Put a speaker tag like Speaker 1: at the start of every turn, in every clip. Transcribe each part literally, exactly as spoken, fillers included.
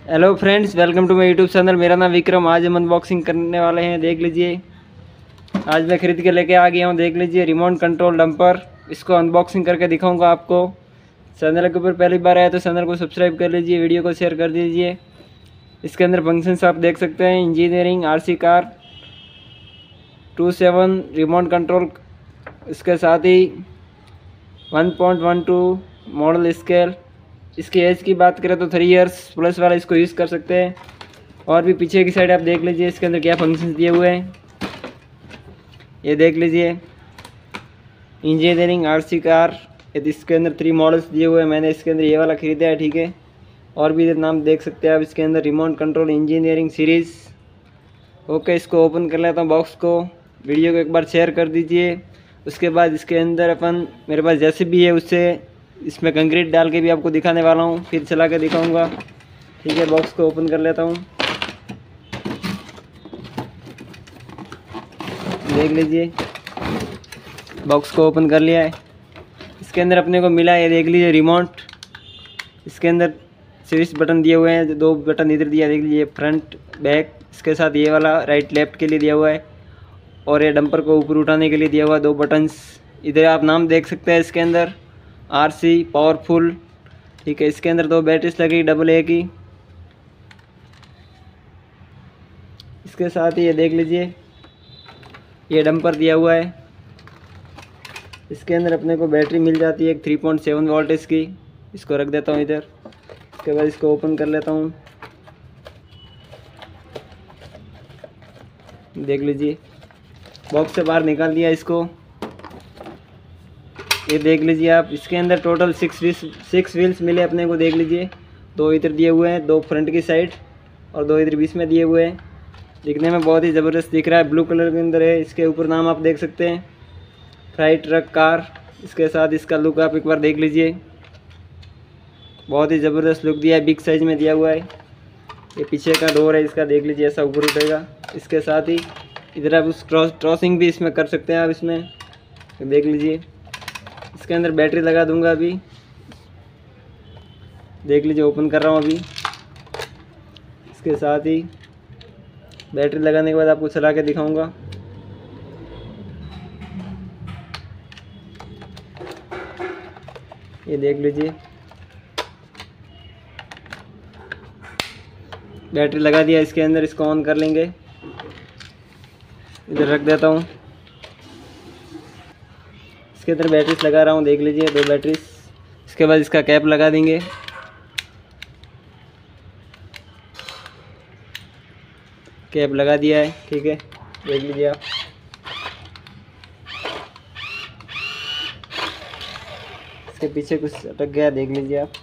Speaker 1: Hello friends, welcome to my YouTube channel. मेरा नाम विक्रम। आज हम अनबॉक्सिंग करने वाले हैं। देख लीजिए, आज मैं खरीद के लेके आ गया हूँ। देख लीजिए, रिमोट कंट्रोल डंपर। इसको अनबॉक्सिंग करके दिखाऊंगा आपको। चैनल के ऊपर पहली बार आया तो चैनल को सब्सक्राइब कर लीजिए, वीडियो को शेयर कर दीजिए। इसके अंदर फंक्शंस आप देख सकते हैं। Engineering RC car two seven remote control, इसके साथ ही one point one two model scale. इसकी एज की बात करें तो थ्री इयर्स प्लस वाला इसको यूज़ कर सकते हैं। और भी पीछे की साइड आप देख लीजिए, इसके अंदर क्या फंक्शंस दिए हुए हैं। ये देख लीजिए, इंजीनियरिंग आरसी कार। इसके अंदर थ्री मॉडल्स दिए हुए हैं। मैंने इसके अंदर ये वाला ख़रीदा है, ठीक है। और भी नाम देख सकते हैं आप इसके अंदर, remote control engineering series. Okay, इसको ओपन कर लेता हूँ बॉक्स को। वीडियो को एक बार शेयर कर दीजिए। उसके बाद इसके अंदर अपन, मेरे पास जैसे भी है उससे इसमें कंक्रीट डाल के भी आपको दिखाने वाला हूँ, फिर चला के दिखाऊंगा, ठीक है। बॉक्स को ओपन कर लेता हूँ। देख लीजिए, बॉक्स को ओपन कर लिया है। इसके अंदर अपने को मिला है, देख लीजिए, रिमोट। इसके अंदर स्विच बटन दिए हुए हैं, दो बटन इधर दिया, देख लीजिए, फ्रंट बैक। इसके साथ ये वाला राइट लेफ्ट के लिए दिया हुआ है, और ये डंपर को ऊपर उठाने के लिए दिया हुआ है दो बटन्स। इधर आप नाम देख सकते हैं इसके अंदर, आरसी पावरफुल, ठीक है। इसके अंदर दो बैटरीज लगी, डबल ए की। इसके साथ ही ये देख लीजिए, ये डंपर दिया हुआ है। इसके अंदर अपने को बैटरी मिल जाती है एक थ्री पॉइंट सेवन वोल्टेज की। इसको रख देता हूँ इधर। इसके बाद इसको ओपन कर लेता हूँ। देख लीजिए, बॉक्स से बाहर निकाल दिया इसको। ये देख लीजिए आप, इसके अंदर total six wheels six wheels मिले अपने को। देख लीजिए, दो इधर दिए हुए हैं, दो फ्रंट की साइड और दो इधर बीच में दिए हुए हैं। दिखने में बहुत ही ज़बरदस्त दिख रहा है, ब्लू कलर के अंदर है। इसके ऊपर नाम आप देख सकते हैं, फ्राई ट्रक कार। इसके साथ इसका लुक आप एक बार देख लीजिए, बहुत ही ज़बरदस्त लुक दिया है, बिग साइज में दिया हुआ है। ये पीछे का डोर है इसका, देख लीजिए, ऐसा ऊपर उठेगा। इसके साथ ही इधर आप उस क्रॉस क्रॉसिंग भी इसमें कर सकते हैं आप इसमें, देख लीजिए। इसके अंदर बैटरी लगा दूंगा अभी, देख लीजिए, ओपन कर रहा हूँ अभी। इसके साथ ही बैटरी लगाने के बाद आपको चला के दिखाऊंगा। ये देख लीजिए, बैटरी लगा दिया इसके अंदर। इसको ऑन कर लेंगे, इधर रख देता हूँ। इसके अंदर बैटरीज लगा रहा हूँ, देख लीजिए, दो बैटरीज। इसके बाद इसका कैप लगा देंगे। कैप लगा दिया है, ठीक है, देख लीजिए आप। इसके पीछे कुछ अटक गया, देख लीजिए आप।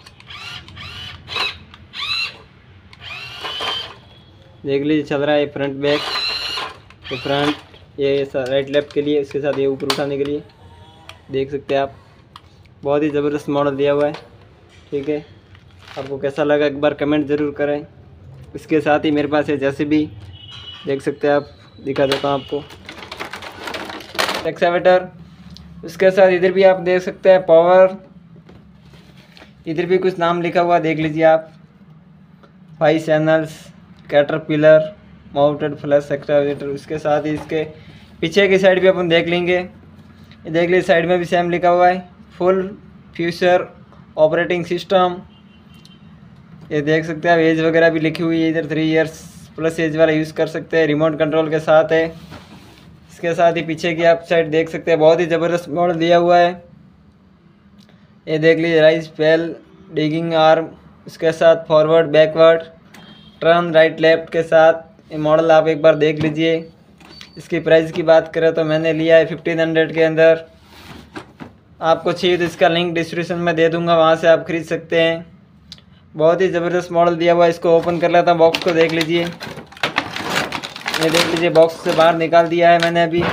Speaker 1: देख लीजिए, चल रहा है फ्रंट बैक। तो फ्रंट ये राइट लेफ्ट के लिए, इसके साथ ये ऊपर उठाने के लिए, देख सकते हैं आप। बहुत ही ज़बरदस्त मॉडल दिया हुआ है, ठीक है। आपको कैसा लगा एक बार कमेंट ज़रूर करें। इसके साथ ही मेरे पास है जैसे भी, देख सकते हैं आप, दिखा देता हूँ आपको, एक्सकावेटर। उसके साथ इधर भी आप देख सकते हैं पावर। इधर भी कुछ नाम लिखा हुआ, देख लीजिए आप, five channels, caterpillar mounted flash excavator. उसके साथ ही इसके पीछे की साइड भी अपन देख लेंगे। ये देख लीजिए, साइड में भी सेम लिखा हुआ है, फुल फ्यूचर ऑपरेटिंग सिस्टम। ये देख सकते हैं आप, एज वगैरह भी लिखी हुई है इधर, थ्री इयर्स प्लस एज वाला यूज़ कर सकते हैं, रिमोट कंट्रोल के साथ है। इसके साथ ही पीछे की आप साइड देख सकते हैं, बहुत ही ज़बरदस्त मॉडल दिया हुआ है। ये देख लीजिए, राइस पेल, डिगिंग आर्म, उसके साथ forward backward, turn right left के साथ। ये मॉडल आप एक बार देख लीजिए। इसकी प्राइस की बात करें तो मैंने लिया है फिफ्टीन हंड्रेड के अंदर। आपको चाहिए तो इसका लिंक डिस्क्रिप्शन में दे दूंगा, वहाँ से आप खरीद सकते हैं। बहुत ही ज़बरदस्त मॉडल दिया हुआ है। इसको ओपन कर लेता हूँ, बॉक्स को देख लीजिए। ये देख लीजिए, बॉक्स से बाहर निकाल दिया है मैंने अभी।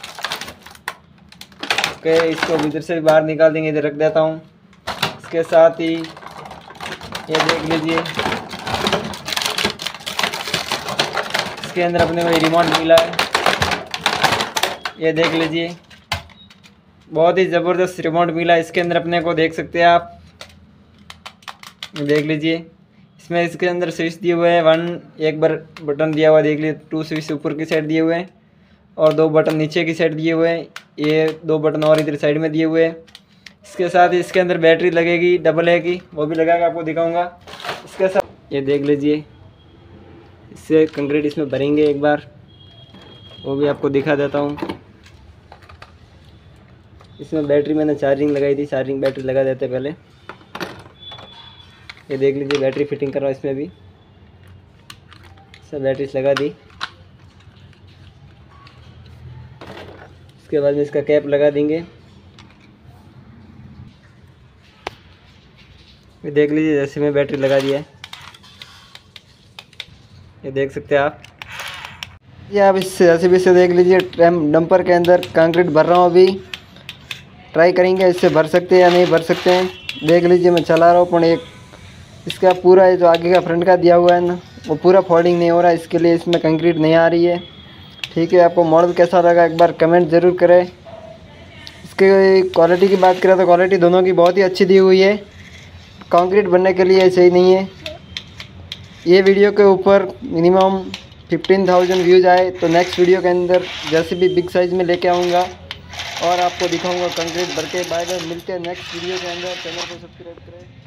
Speaker 1: ओके, इसको इधर से भी बाहर निकाल देंगे, इधर रख देता हूँ। इसके साथ ही ये देख लीजिए, इसके अंदर अपने को रिमोट मिला है। ये देख लीजिए, बहुत ही ज़बरदस्त रिमोट मिला। इसके अंदर अपने को देख सकते हैं आप, देख लीजिए, इसमें इसके अंदर स्विच दिए हुए हैं, वन एक बार बटन दिया हुआ देख लीजिए, टू स्विच ऊपर की साइड दिए हुए हैं और दो बटन नीचे की साइड दिए हुए हैं, ये दो बटन और इधर साइड में दिए हुए हैं। इसके साथ इसके अंदर बैटरी लगेगी डबल है की, वो भी लगा के आपको दिखाऊंगा। इसके साथ ये देख लीजिए, इससे कंक्रीट इसमें भरेंगे एक बार, वो भी आपको दिखा देता हूँ। इसमें बैटरी मैंने चार्जिंग लगाई थी, चार्जिंग बैटरी लगा देते पहले। ये देख लीजिए बैटरी फिटिंग कर रहा हूँ, इसमें भी सब बैटरी लगा दी। इसके बाद में इसका कैप लगा देंगे। ये देख लीजिए जैसे मैं बैटरी लगा दिया है, ये देख सकते हैं आप। ये आप इससे जैसे भी इससे देख लीजिए, ट्रैम डंपर के अंदर कंक्रीट भर रहा हूँ। अभी ट्राई करेंगे इससे भर सकते हैं या नहीं भर सकते हैं। देख लीजिए मैं चला रहा हूँ, पर एक इसका पूरा ये जो आगे का फ्रंट का दिया हुआ है ना, वो पूरा फोल्डिंग नहीं हो रहा है, इसके लिए इसमें कंक्रीट नहीं आ रही है। ठीक है, आपको मॉडल कैसा लगा एक बार कमेंट ज़रूर करें। इसके क्वालिटी की बात करें तो क्वालिटी दोनों की बहुत ही अच्छी दी हुई है, कंक्रीट बनने के लिए सही नहीं है। ये वीडियो के ऊपर मिनिमम फिफ्टीन थाउजेंड व्यूज़ आए तो नेक्स्ट वीडियो के अंदर जैसे भी बिग साइज़ में लेके आऊँगा और आपको दिखाऊंगा कंक्रीट भर के। बाय बाय, मिलते हैं नेक्स्ट वीडियो के अंदर। चैनल को सब्सक्राइब करें।